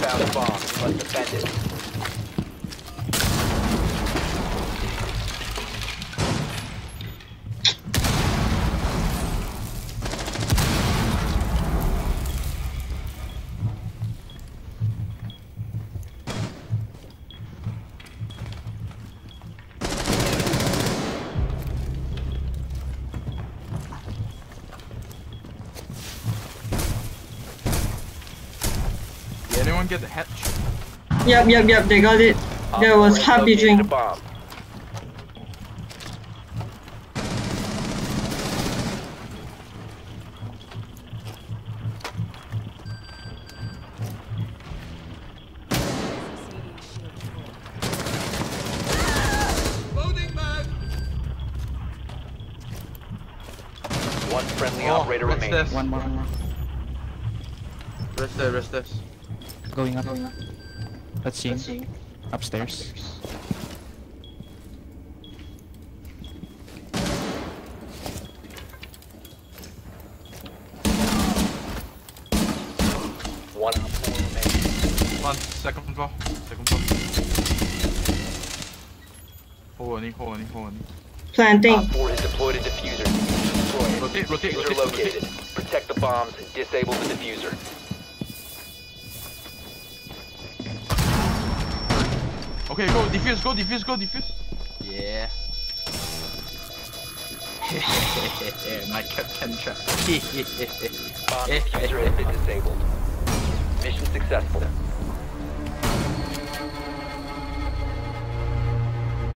found a bomb. You must defend it. Did anyone get the hatch? Yep, they got it. There was happy drink. A bomb. One friendly operator what's remaining. this? One more. Rest this. Going up. Let's see. Upstairs. One op 4 remaining. One, second floor. Hold on. Planting. Op 4 has deployed a diffuser. Destroy it. Rotate. Diffuser located. Protect the bombs and disable the diffuser. Okay, go defuse. Yeah. My captain trap. Bomb diffuser has been disabled. Mission successful.